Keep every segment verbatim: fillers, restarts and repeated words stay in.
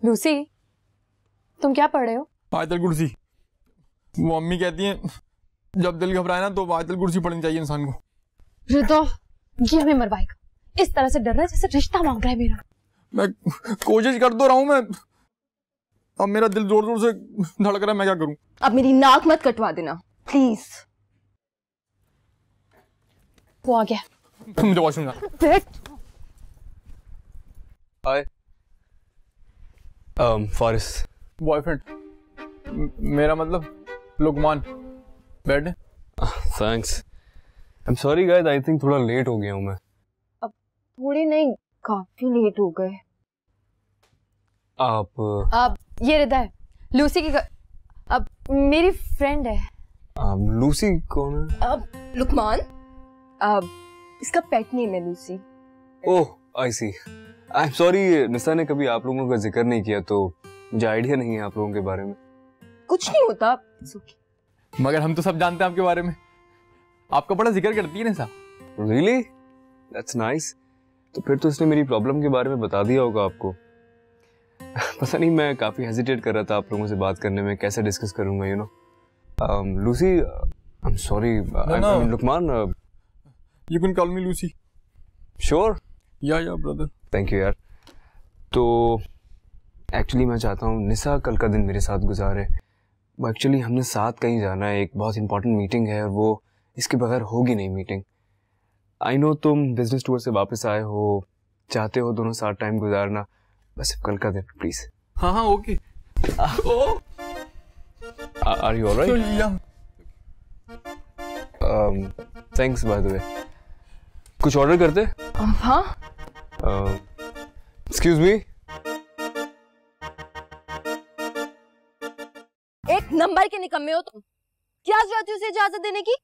Lucy, तुम क्या पढ़ रहे हो? आयतल कुर्सी। वो अम्मी कहती हैं जब दिल घबराए ना तो आयतल कुर्सी पढ़नी चाहिए इंसान को। रिदा, ये हमें मरवाएगा। इस तरह से डर रहा है जैसे रिश्ता मांग रहा है मेरा। मैं कोशिश कर तो रहा हूँ, मैं अब मेरा दिल जोर जोर से धड़क रहा है, मैं क्या करूँ? अब मेरी नाक मत कटवा देना प्लीज। वो आ गया। मुझे वॉशरूम जाना। हाय um, फारिस। बॉयफ्रेंड मेरा मतलब लुकमान। बैठ। Thanks. I am sorry guys, I think थोड़ा लेट हो गया हूँ मैं। अब थोड़ी नहीं, काफी लेट हो गए। आप अब ये रिदा है, लूसी की अब मेरी फ्रेंड है। आप लूसी कौन है? अब लुकमान, अब इसका पेट नेम है Lucy. Oh I see. I am sorry, Nisa ने कभी आप लोगों का जिक्र नहीं किया तो मुझे आइडिया नहीं है आप लोगों के बारे में। कुछ नहीं होता। मगर हम तो सब जानते हैं आपके बारे में, आपका बड़ा जिक्र करती है निसा। रियली? That's nice. तो फिर तो इसने मेरी प्रॉब्लम के बारे में बता दिया होगा आपको। पता नहीं, मैं काफी हेजिटेट कर रहा था आप लोगों से बात करने में, कैसे डिस्कस करूंगा you know. Lucy, I am sorry. Luqman, you can call me Lucy. Sure? Yeah yeah brother. Thank you यार। तो एक्चुअली मैं चाहता हूँ निसा कल का दिन मेरे साथ गुजारे। वो एक्चुअली हमने साथ कहीं जाना है, एक बहुत इंपॉर्टेंट मीटिंग है और वो इसके बगैर होगी नहीं मीटिंग। आई नो तुम बिजनेस टूर से वापस आए हो, चाहते हो दोनों साथ टाइम गुजारना, बस कल का दिन प्लीज। हाँ हाँ okay. Are you alright? Thanks by the way. कुछ ऑर्डर करते? हाँ। Excuse me. एक नंबर के निकम्मे हो तुम। क्या जरूरत है उसे इजाजत देने की?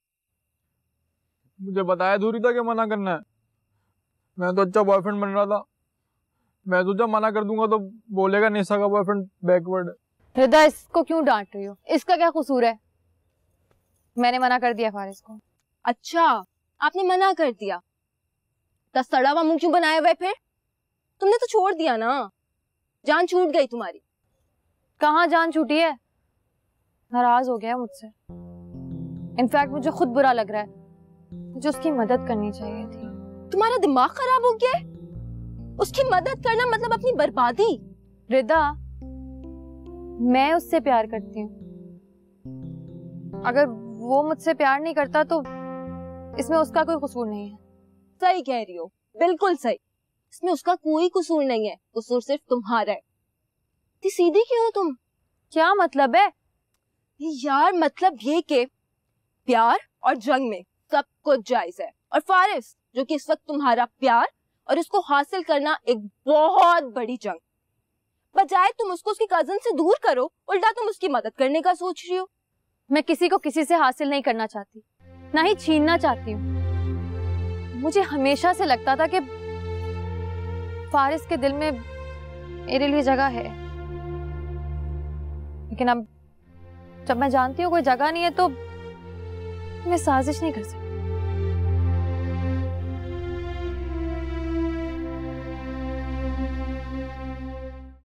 मुझे बताया धूरी था कि मना करना है। मैं तो अच्छा बॉयफ्रेंड बन रहा था। मैं सोचा मना कर दूंगा तो बोलेगा निशा का बॉयफ्रेंड बैकवर्ड है। रिदा, इसको क्यों डांट रही हो? इसका क्या कसूर है? मैंने मना कर दिया फारिस को। अच्छा, आपने मना कर दिया? दस सड़ा हुआ मुंह क्यों बनाया हुआ है फिर? तुमने तो छोड़ दिया ना, जान छूट गई तुम्हारी। कहाँ जान छूटी है? नाराज हो गया मुझसे। इनफैक्ट मुझे खुद बुरा लग रहा है। मुझे उसकी मदद करनी चाहिए थी। तुम्हारा दिमाग खराब हो गया है? उसकी मदद करना मतलब अपनी बर्बादी। रिदा, मैं उससे प्यार करती हूँ। अगर वो मुझसे प्यार नहीं करता तो इसमें उसका कोई कसूर नहीं है। सही कह रही हो, बिल्कुल सही। इसमें उसका कोई कसूर नहीं है, कसूर सिर्फ तुम्हारा है। इतनी सीधी क्यों हो तुम? क्या मतलब है? यार मतलब ये कि प्यार और जंग में सब कुछ जायज है। और फारिस, जो कि इस वक्त तुम्हारा प्यार और इसको हासिल करना एक बहुत बड़ी जंग, बजाय तुम उसको उसकी कजन से दूर करो, उल्टा तुम उसकी मदद करने का सोच रही हो। मैं किसी को किसी से हासिल नहीं करना चाहती, ना ही छीनना चाहती हूँ। मुझे हमेशा से लगता था कि फारिस के दिल में मेरे लिए जगह है, लेकिन अब जब मैं जानती हूँ कोई जगह नहीं है तो मैं साजिश नहीं कर सकती।